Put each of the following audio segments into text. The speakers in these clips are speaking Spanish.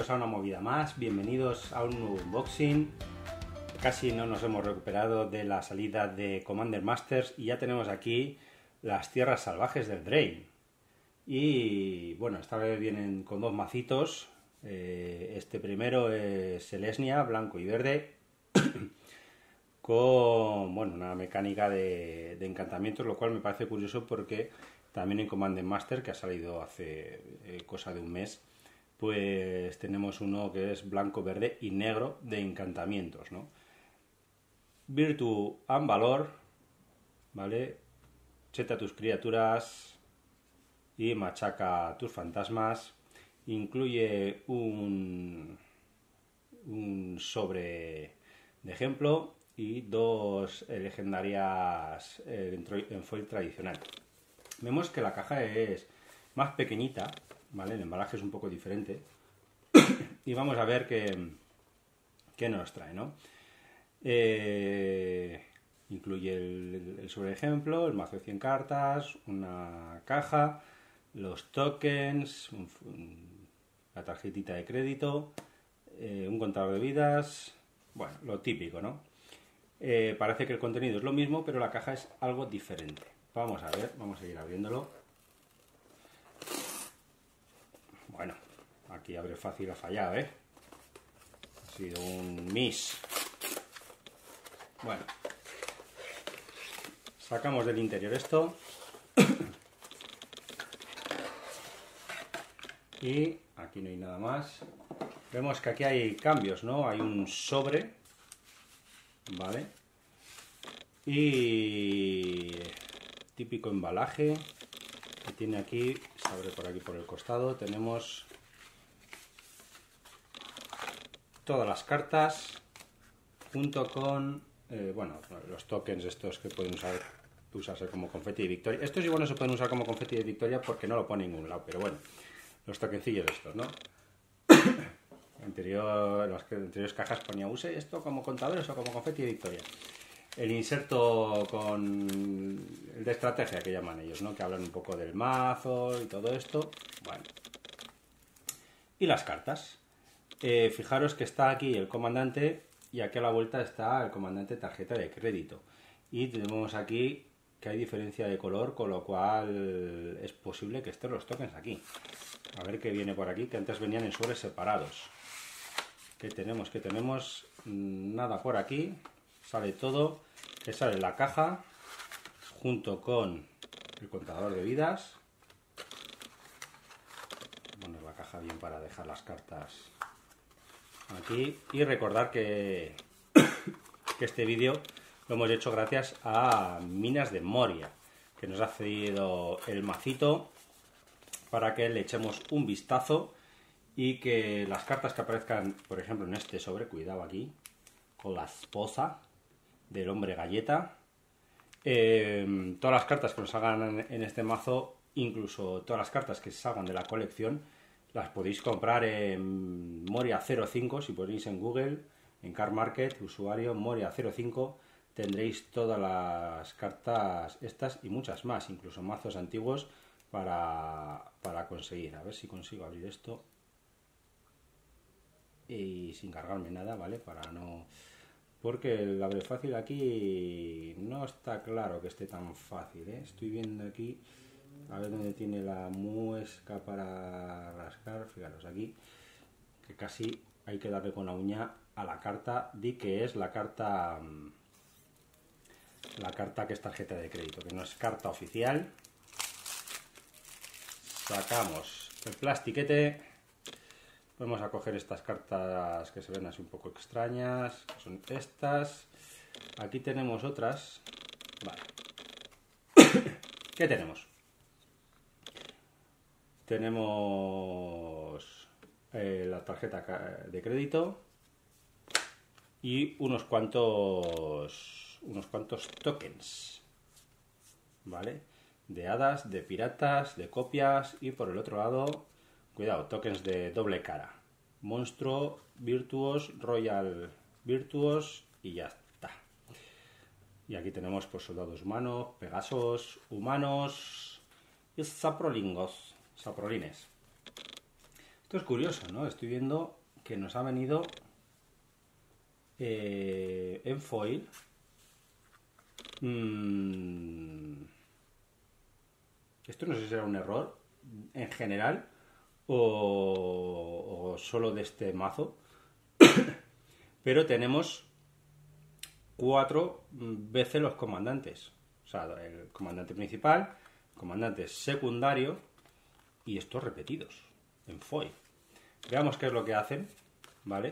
bienvenidos a una movida más, bienvenidos a un nuevo unboxing. Casi no nos hemos recuperado de la salida de Commander Masters y ya tenemos aquí las tierras salvajes del Drain. Y bueno, esta vez vienen con dos macitos. Este primero es Selesnya, blanco y verde, con bueno, una mecánica de encantamientos, lo cual me parece curioso porque también en Commander Master, que ha salido hace cosa de un mes, pues tenemos uno que es blanco, verde y negro de encantamientos, ¿no? Virtue and Valor, ¿vale? Cheta tus criaturas y machaca tus fantasmas. Incluye un sobre de ejemplo y dos legendarias en foil tradicional. Vemos que la caja es más pequeñita, ¿vale? El embalaje es un poco diferente. Y vamos a ver qué nos trae, ¿no? Incluye el sobre ejemplo, el mazo de 100 cartas, una caja, los tokens, la tarjetita de crédito, un contador de vidas, bueno, lo típico, ¿no? Parece que el contenido es lo mismo, pero la caja es algo diferente. Vamos a ver, vamos a ir abriéndolo. Bueno, aquí abre fácil, ha fallado, ¿eh? Ha sido un miss. Bueno, sacamos del interior esto. Y aquí no hay nada más. Vemos que aquí hay cambios, ¿no? Hay un sobre, ¿vale? Y típico embalaje que tiene aquí, se abre por aquí por el costado. Tenemos todas las cartas junto con bueno, los tokens estos que pueden usarse como confeti de victoria. Estos igual no se pueden usar como confeti de victoria porque no lo pone en ningún lado, pero bueno, los tokencillos estos, ¿no? Las anteriores cajas ponía use esto como contadores o como confeti de victoria. El inserto con el de estrategia que llaman ellos, ¿no? Que hablan un poco del mazo y todo esto. Bueno. Y las cartas. Fijaros que está aquí el comandante y aquí a la vuelta está el comandante tarjeta de crédito. Y tenemos aquí que hay diferencia de color, con lo cual es posible que estén los tokens aquí. A ver qué viene por aquí, que antes venían en sobres separados. ¿Qué tenemos? ¿Qué tenemos? Nada por aquí. Sale todo. Que sale la caja junto con el contador de vidas. Poner la caja bien para dejar las cartas aquí. Y recordar que este vídeo lo hemos hecho gracias a Minas de Moria, que nos ha cedido el macito para que le echemos un vistazo y que las cartas que aparezcan, por ejemplo, en este sobre, cuidado aquí, con la esposa del hombre galleta, todas las cartas que nos salgan en este mazo, incluso todas las cartas que salgan de la colección, las podéis comprar en Moria05, si ponéis en Google, en Card Market, usuario Moria05, tendréis todas las cartas estas y muchas más, incluso mazos antiguos para conseguir. A ver si consigo abrir esto y sin cargarme nada, ¿vale? Para no... Porque el abre fácil aquí no está claro que esté tan fácil, ¿eh? Estoy viendo aquí, a ver dónde tiene la muesca para rascar. Fijaros aquí, que casi hay que darle con la uña a la carta, di que es la carta que es tarjeta de crédito, que no es carta oficial. Sacamos el plastiquete. Vamos a coger estas cartas que se ven así un poco extrañas, que son estas. Aquí tenemos otras. Vale. ¿Qué tenemos? Tenemos la tarjeta de crédito y unos cuantos tokens, ¿vale? De hadas, de piratas, de copias y por el otro lado, cuidado, tokens de doble cara. Monstruo, Virtuos, Royal Virtuos y ya está. Y aquí tenemos pues soldados humanos, pegasos humanos y saprolines. Esto es curioso, ¿no? Estoy viendo que nos ha venido en foil. Esto no sé si será un error en general o solo de este mazo, pero tenemos 4 veces los comandantes. O sea, el comandante principal, comandante secundario y estos repetidos en foil. Veamos qué es lo que hacen, ¿vale?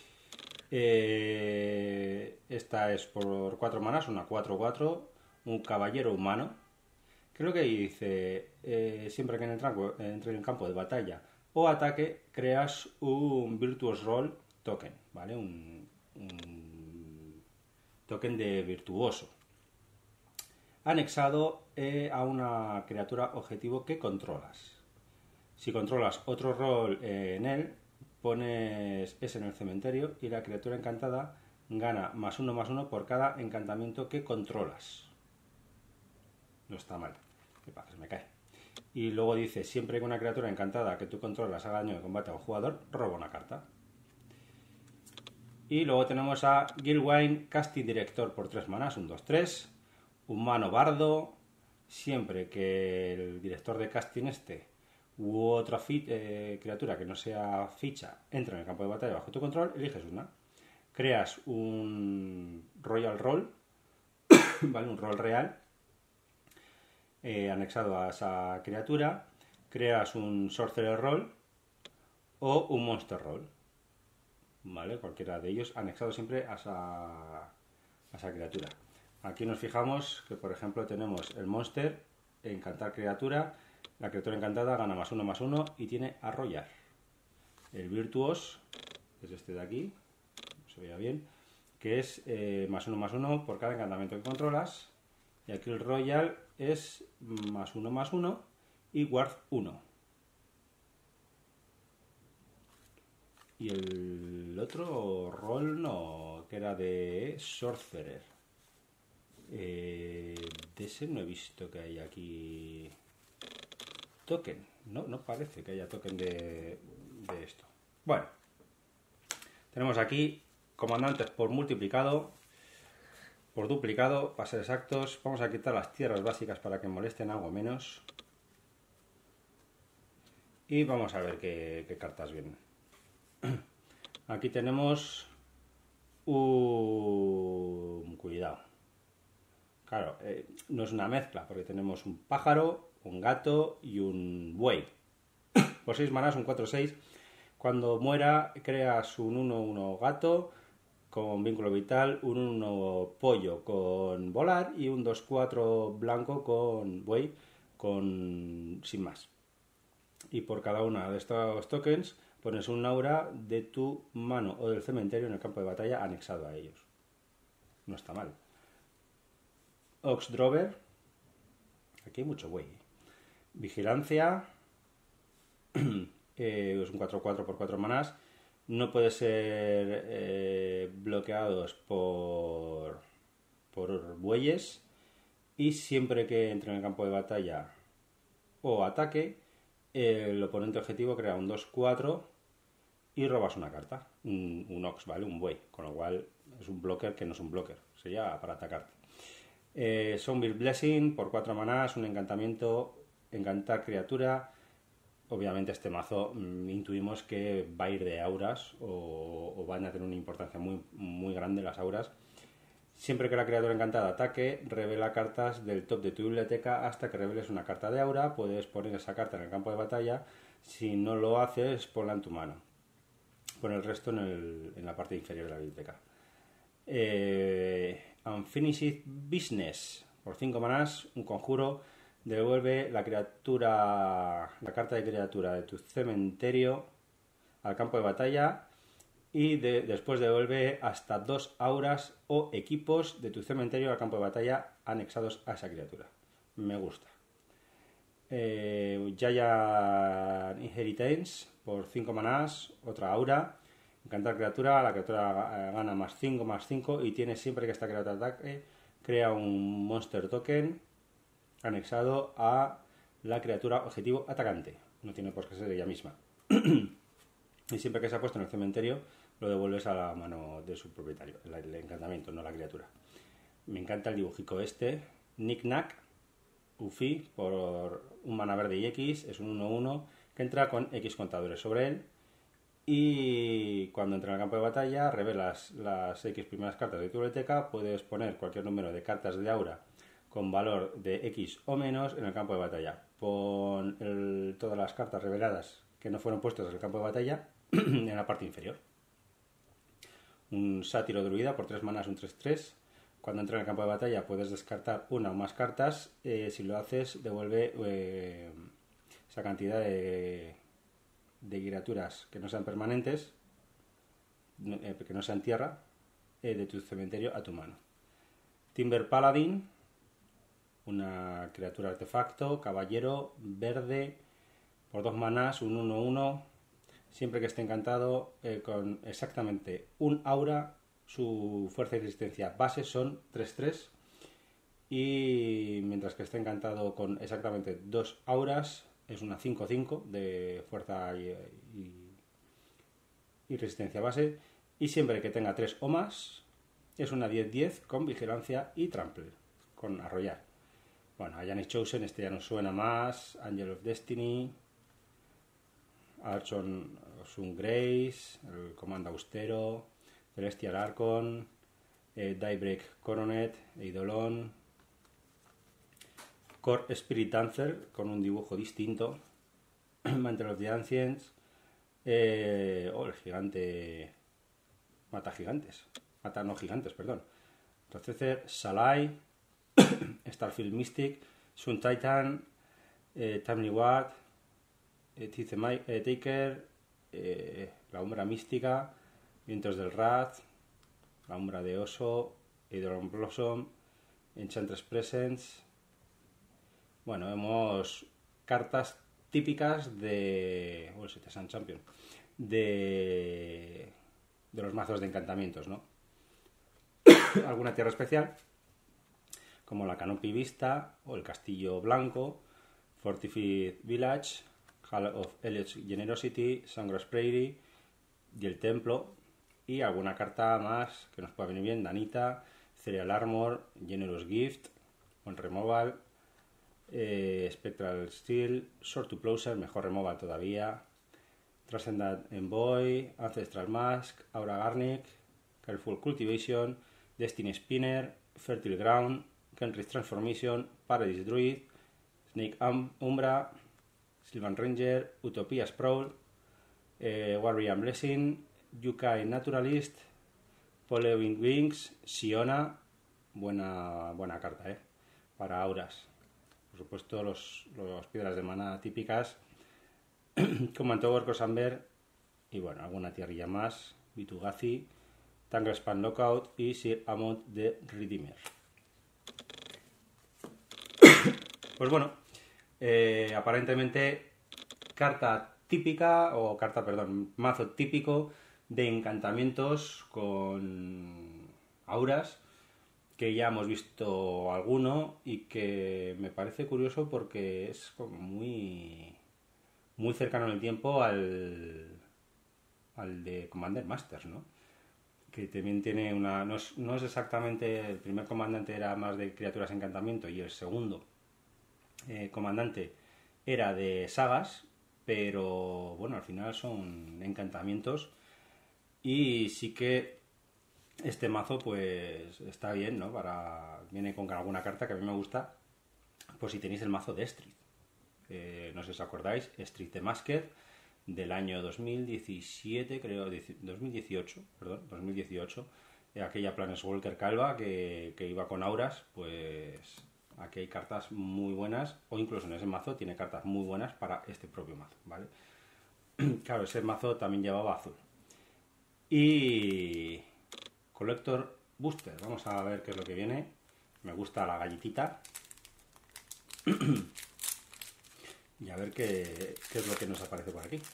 Esta es por 4 manas, una 4-4, un caballero humano. ¿Qué es lo que dice? Siempre que entre en el campo de batalla o ataque, creas un Virtuous Roll token, ¿vale? Un token de virtuoso. Anexado a una criatura objetivo que controlas. Si controlas otro rol en él, pones ese en el cementerio y la criatura encantada gana +1/+1 por cada encantamiento que controlas. No está mal. ¿Qué pasa? Se me cae. Y luego dice, siempre que una criatura encantada que tú controlas haga daño de combate a un jugador, roba una carta. Y luego tenemos a Gilwain Casting Director por 3 manas, un 2-3. Humano bardo. Siempre que el director de casting u otra criatura que no sea ficha entra en el campo de batalla bajo tu control, eliges una. Creas un Royal Roll, ¿vale? Un rol real anexado a esa criatura. Creas un Sorcerer Roll o un Monster Roll, ¿vale? Cualquiera de ellos anexado siempre a esa criatura. Aquí nos fijamos que, por ejemplo, tenemos el Monster, encantar criatura. La criatura encantada gana +1/+1 y tiene Arrollar. El Virtuos, es este de aquí, no se veía bien, que es +1/+1 por cada encantamiento que controlas. Y aquí el Royal es +1/+1 y Ward 1. Y el otro rol no, que era de Sorcerer. De ese no he visto que haya aquí token. No parece que haya token de esto. Bueno, tenemos aquí comandantes por multiplicado, por duplicado, para ser exactos. Vamos a quitar las tierras básicas para que molesten algo menos. Y vamos a ver qué cartas vienen. Aquí tenemos un... Cuidado. Claro, no es una mezcla, porque tenemos un pájaro, un gato y un buey. Por 6 manas, un 4-6. Cuando muera, creas un 1-1 gato con vínculo vital, un 1 pollo con volar y un 2-4 blanco con buey sin más. Y por cada una de estos tokens pones un aura de tu mano o del cementerio en el campo de batalla anexado a ellos. No está mal. Oxdrover. Aquí hay mucho buey. Vigilancia. Es un 4-4 por 4 manas. No puede ser bloqueados por bueyes. Y siempre que entre en el campo de batalla o ataque, el oponente objetivo crea un 2-4 y robas una carta. Un Ox, ¿vale? Un buey. Con lo cual es un blocker que no es un blocker. Sería para atacarte. Zombie Blessing por 4 manás, un encantamiento, encantar criatura. Obviamente este mazo intuimos que va a ir de auras o van a tener una importancia muy, muy grande las auras. Siempre que la criatura encantada ataque, revela cartas del top de tu biblioteca hasta que reveles una carta de aura. Puedes poner esa carta en el campo de batalla. Si no lo haces, ponla en tu mano. Pon el resto en la parte inferior de la biblioteca. Unfinished Business por 5 manás, un conjuro. Devuelve la carta de criatura de tu cementerio al campo de batalla y después devuelve hasta 2 auras o equipos de tu cementerio al campo de batalla anexados a esa criatura. Me gusta. Giant Inheritance por 5 manás, otra aura. Encantar criatura, la criatura gana +5/+5 y tiene siempre que esta criatura ataque, crea un monster token anexado a la criatura objetivo atacante. No tiene por qué ser ella misma. y siempre que se ha puesto en el cementerio lo devuelves a la mano de su propietario, el encantamiento, no la criatura. Me encanta el dibujico este, Knick-Knack, Ufi, por un mana verde y X, es un 1-1 que entra con X contadores sobre él, y cuando entra en el campo de batalla revelas las X primeras cartas de tu biblioteca, puedes poner cualquier número de cartas de aura con valor de X o menos en el campo de batalla. Pon todas las cartas reveladas que no fueron puestas en el campo de batalla en la parte inferior. Un sátiro druida por 3 manas, un 3-3. Cuando entra en el campo de batalla puedes descartar una o más cartas. Si lo haces, devuelve esa cantidad de criaturas que no sean permanentes, que no sean tierra, de tu cementerio a tu mano. Timber Paladin, una criatura artefacto, caballero, verde, por 2 manás, un 1-1. Siempre que esté encantado con exactamente un aura, su fuerza y resistencia base son 3-3. Y mientras que esté encantado con exactamente 2 auras, es una 5-5 de fuerza y resistencia base. Y siempre que tenga 3 o más, es una 10-10 con vigilancia y trample, con arrollar. Bueno, a Janis Chosen, este ya nos suena más. Angel of Destiny, Archon Sun Grace, el Comando Austero, Celestial Archon, Daybreak Coronet, Eidolon, Core Spirit Dancer con un dibujo distinto, Mantle of the Ancients, el gigante mata gigantes, no gigantes, perdón. Entonces, Salai, Starfield Mystic, Sun Titan, Timely Watt, Taker, la Umbra Mística, Vientos del Wrath, la Umbra de Oso, Eidolon Blossom, Enchantress Presence. Bueno, vemos cartas típicas de Citizen Champion, de los mazos de encantamientos, ¿no? Alguna tierra especial, como la Canopy Vista o el Castillo Blanco, Fortified Village, Hall of Eliot's Generosity, Sangros Prairie y el Templo, y alguna carta más que nos pueda venir bien, Danita, Cereal Armor, Generous Gift, con Removal, Spectral Steel, Sword to Plowshare, mejor removal todavía, Transcendent Envoy, Ancestral Mask, Aura Garnic, Careful Cultivation, Destiny Spinner, Fertile Ground, Kenrith Transformation, Paradise Druid, Snake Umbra, Sylvan Ranger, Utopia Sprawl, Warrior Blessing, Yukai Naturalist, Polewing Wings, Siona, buena carta, para auras. Por supuesto, los piedras de mana típicas, como Antower, Cosamber, y bueno, alguna tierrilla más, Vitugazi, Tanglespan Lockout y Sir Amont de Redeemer. Pues bueno, aparentemente mazo típico de encantamientos con auras, que ya hemos visto alguno y que me parece curioso porque es como muy cercano en el tiempo al de Commander Masters, ¿no? Que también tiene no es exactamente, el primer comandante era más de criaturas encantamiento y el segundo comandante era de sagas, pero bueno, al final son encantamientos, y sí que este mazo pues está bien, ¿no? Viene con alguna carta que a mí me gusta, pues si tenéis el mazo de Estrid, no sé si os acordáis, Estrid the Masked del año 2017, creo, 2018, aquella Planeswalker calva que iba con auras, pues aquí hay cartas muy buenas, o incluso en ese mazo tiene cartas muy buenas para este propio mazo, ¿vale? Claro, ese mazo también llevaba azul. Y Collector Booster, vamos a ver qué es lo que viene. Me gusta la galletita. Y a ver qué es lo que nos aparece por aquí.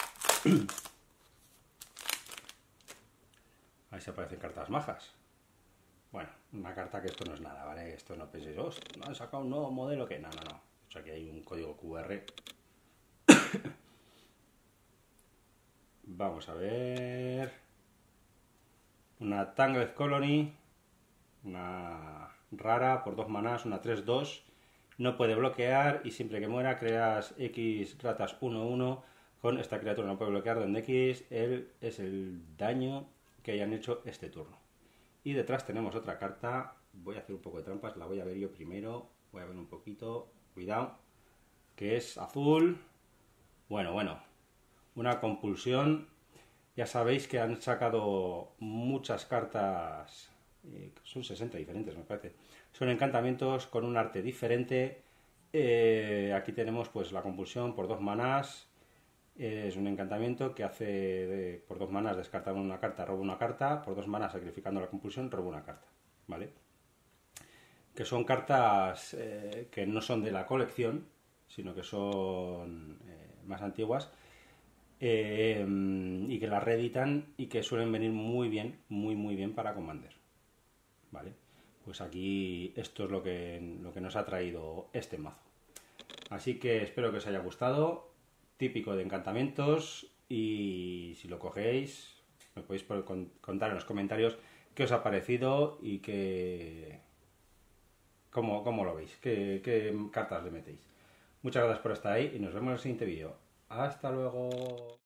Ahí se aparecen cartas majas. Bueno, una carta que esto no es nada, ¿vale? Esto no penséis, no he sacado un nuevo modelo que... No. De hecho, aquí hay un código QR. Vamos a ver. Una Tangled Colony. Una rara por 2 manás, una 3-2. No puede bloquear y siempre que muera creas X ratas 1-1 con esta criatura. No puede bloquear donde X es el daño que hayan hecho este turno. Y detrás tenemos otra carta. Voy a hacer un poco de trampas, la voy a ver yo primero. Voy a ver un poquito. Cuidado. Que es azul. Bueno. Una compulsión. Ya sabéis que han sacado muchas cartas. Son 60 diferentes, me parece. Son encantamientos con un arte diferente. Aquí tenemos pues la compulsión por 2 manás. Es un encantamiento que hace por 2 manás descartar una carta, robo una carta. Por 2 manás sacrificando la compulsión, robo una carta. ¿Vale? Que son cartas que no son de la colección, sino que son más antiguas. Y que las reeditan y que suelen venir muy bien para Commander. ¿Vale? Pues aquí esto es lo que nos ha traído este mazo. Así que espero que os haya gustado. Típico de encantamientos. Y si lo cogéis, me podéis contar en los comentarios qué os ha parecido y cómo lo veis, qué cartas le metéis. Muchas gracias por estar ahí y nos vemos en el siguiente vídeo. Hasta luego.